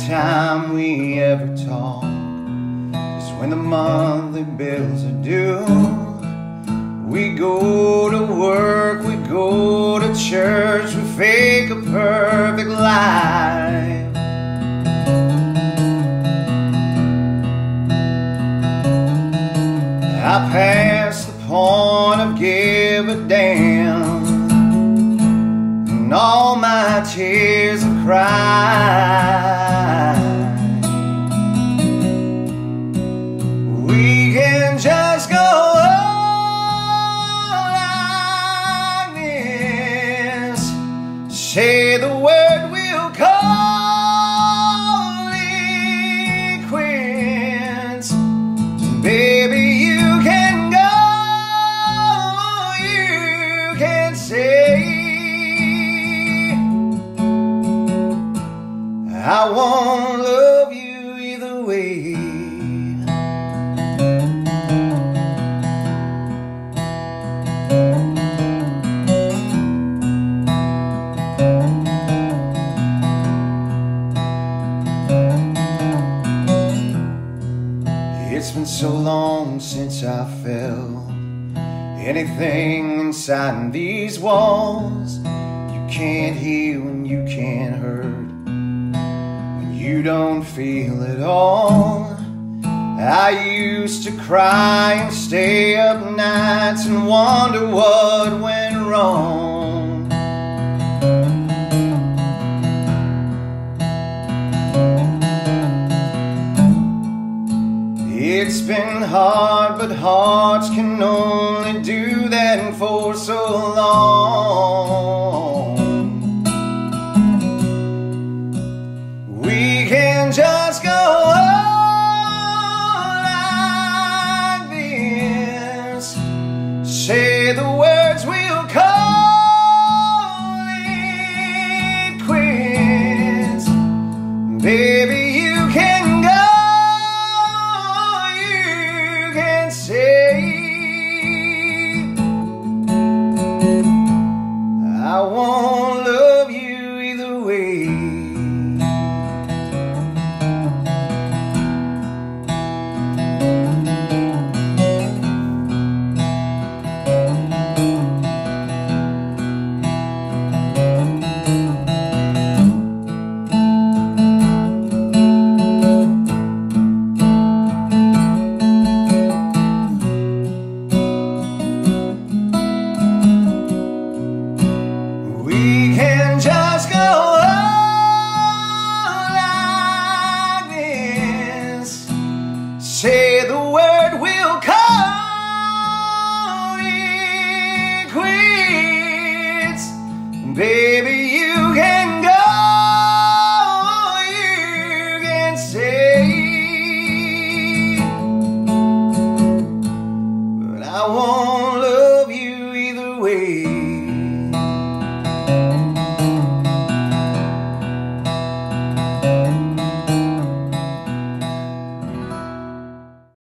time we ever talk is when the monthly bills are due. We go to work, we go to church, we fake a perfect life. I passed the point of give a damn, and all my tears have cried. We can just go on like this, say the word, we'll call it quits. Baby, you can go, you can say I won't love you either way. It's been so long since I felt anything inside these walls. You can't heal and you can't hurt when you don't feel it all. I used to cry and stay up nights and wonder what went wrong. It's been hard, but hearts can only do that for so long. We can just go on like this, say the words, we'll call it quits. Baby, you can go, say I won't love you either way. We can just go on like this, say